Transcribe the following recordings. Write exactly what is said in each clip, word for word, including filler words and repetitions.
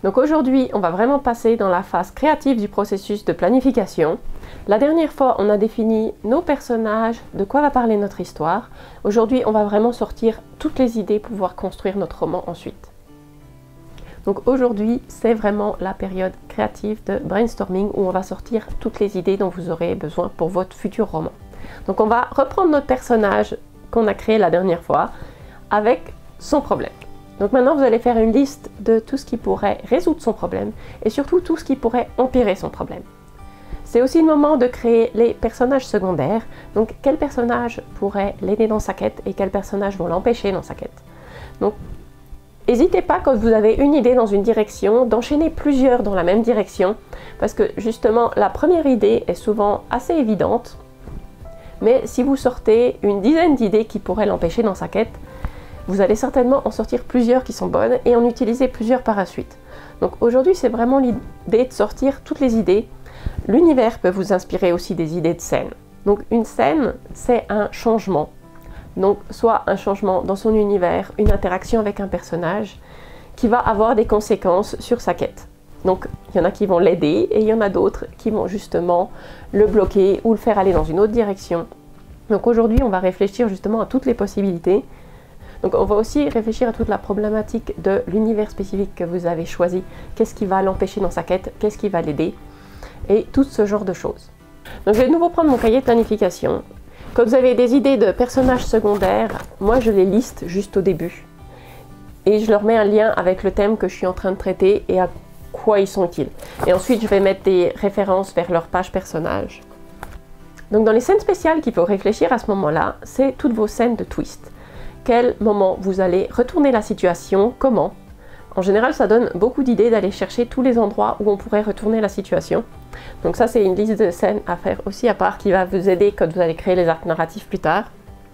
Donc aujourd'hui, on va vraiment passer dans la phase créative du processus de planification. La dernière fois, on a défini nos personnages, de quoi va parler notre histoire. Aujourd'hui, on va vraiment sortir toutes les idées pour pouvoir construire notre roman ensuite. Donc aujourd'hui, c'est vraiment la période créative de brainstorming où on va sortir toutes les idées dont vous aurez besoin pour votre futur roman. Donc on va reprendre notre personnage qu'on a créé la dernière fois avec son problème. Donc maintenant, vous allez faire une liste de tout ce qui pourrait résoudre son problème et surtout tout ce qui pourrait empirer son problème. C'est aussi le moment de créer les personnages secondaires. Donc, quels personnages pourraient l'aider dans sa quête et quels personnages vont l'empêcher dans sa quête. Donc, n'hésitez pas quand vous avez une idée dans une direction d'enchaîner plusieurs dans la même direction parce que justement, la première idée est souvent assez évidente. Mais si vous sortez une dizaine d'idées qui pourraient l'empêcher dans sa quête, vous allez certainement en sortir plusieurs qui sont bonnes et en utiliser plusieurs par la suite. Donc aujourd'hui, c'est vraiment l'idée de sortir toutes les idées. L'univers peut vous inspirer aussi des idées de scène. Donc une scène, c'est un changement. Donc soit un changement dans son univers, une interaction avec un personnage qui va avoir des conséquences sur sa quête. Donc il y en a qui vont l'aider et il y en a d'autres qui vont justement le bloquer ou le faire aller dans une autre direction. Donc aujourd'hui, on va réfléchir justement à toutes les possibilités. Donc on va aussi réfléchir à toute la problématique de l'univers spécifique que vous avez choisi. Qu'est-ce qui va l'empêcher dans sa quête? Qu'est-ce qui va l'aider? Et tout ce genre de choses. Donc je vais de nouveau prendre mon cahier de planification. Quand vous avez des idées de personnages secondaires, moi je les liste juste au début. Et je leur mets un lien avec le thème que je suis en train de traiter et à quoi ils sont utiles. Et ensuite je vais mettre des références vers leur page personnage. Donc dans les scènes spéciales qu'il faut réfléchir à ce moment-là, c'est toutes vos scènes de twist. Quel moment vous allez retourner la situation, comment. En général, ça donne beaucoup d'idées d'aller chercher tous les endroits où on pourrait retourner la situation. Donc ça, c'est une liste de scènes à faire aussi à part qui va vous aider quand vous allez créer les arcs narratifs plus tard.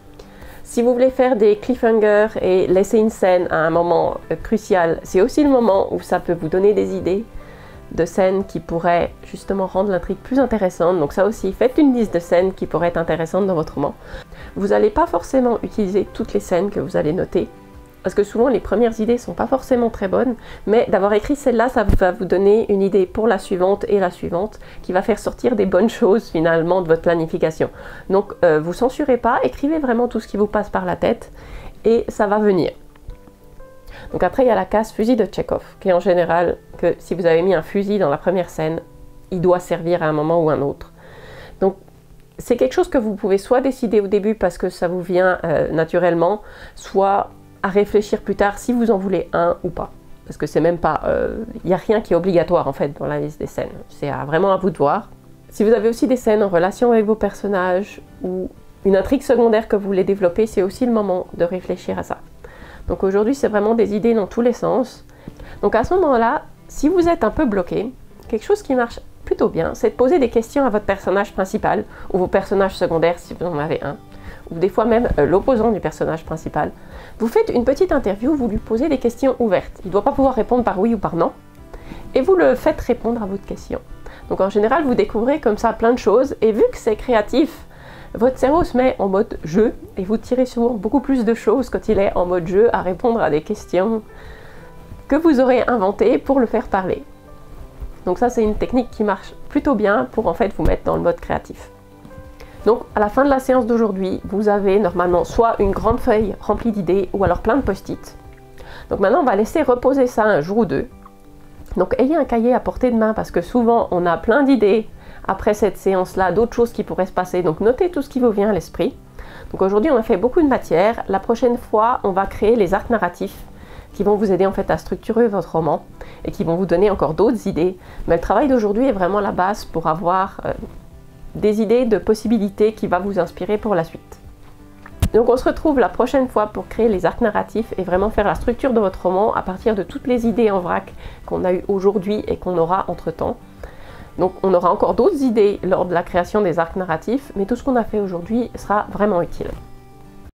Si vous voulez faire des cliffhangers et laisser une scène à un moment crucial, c'est aussi le moment où ça peut vous donner des idées de scènes qui pourraient justement rendre l'intrigue plus intéressante. Donc ça aussi, faites une liste de scènes qui pourraient être intéressantes dans votre roman. Vous n'allez pas forcément utiliser toutes les scènes que vous allez noter, parce que souvent les premières idées ne sont pas forcément très bonnes, mais d'avoir écrit celle-là, ça va vous donner une idée pour la suivante et la suivante, qui va faire sortir des bonnes choses finalement de votre planification. Donc euh, vous censurez pas, écrivez vraiment tout ce qui vous passe par la tête, et ça va venir. Donc après, il y a la case fusil de Tchekhov, qui est en général que si vous avez mis un fusil dans la première scène, il doit servir à un moment ou un autre. Donc c'est quelque chose que vous pouvez soit décider au début parce que ça vous vient euh, naturellement, soit à réfléchir plus tard si vous en voulez un ou pas. Parce que c'est même pas... Il euh, n'y a rien qui est obligatoire en fait dans la liste des scènes. C'est vraiment à vous de voir. Si vous avez aussi des scènes en relation avec vos personnages ou une intrigue secondaire que vous voulez développer, c'est aussi le moment de réfléchir à ça. Donc aujourd'hui, c'est vraiment des idées dans tous les sens. Donc à ce moment-là, si vous êtes un peu bloqué, quelque chose qui marche plutôt bien, c'est de poser des questions à votre personnage principal ou vos personnages secondaires si vous en avez un, ou des fois même euh, l'opposant du personnage principal. Vous faites une petite interview, vous lui posez des questions ouvertes. Il ne doit pas pouvoir répondre par oui ou par non, et vous le faites répondre à votre question. Donc en général, vous découvrez comme ça plein de choses, et vu que c'est créatif, votre cerveau se met en mode jeu et vous tirez souvent beaucoup plus de choses quand il est en mode jeu à répondre à des questions que vous aurez inventées pour le faire parler. Donc ça, c'est une technique qui marche plutôt bien pour en fait vous mettre dans le mode créatif. Donc à la fin de la séance d'aujourd'hui, vous avez normalement soit une grande feuille remplie d'idées ou alors plein de post-it. Donc maintenant, on va laisser reposer ça un jour ou deux. Donc ayez un cahier à portée de main parce que souvent on a plein d'idées après cette séance-là, d'autres choses qui pourraient se passer. Donc notez tout ce qui vous vient à l'esprit. Donc aujourd'hui, on a fait beaucoup de matière. La prochaine fois, on va créer les arcs narratifs qui vont vous aider en fait à structurer votre roman et qui vont vous donner encore d'autres idées. Mais le travail d'aujourd'hui est vraiment la base pour avoir euh, des idées de possibilités qui va vous inspirer pour la suite. Donc on se retrouve la prochaine fois pour créer les arcs narratifs et vraiment faire la structure de votre roman à partir de toutes les idées en vrac qu'on a eues aujourd'hui et qu'on aura entre-temps. Donc on aura encore d'autres idées lors de la création des arcs narratifs, mais tout ce qu'on a fait aujourd'hui sera vraiment utile.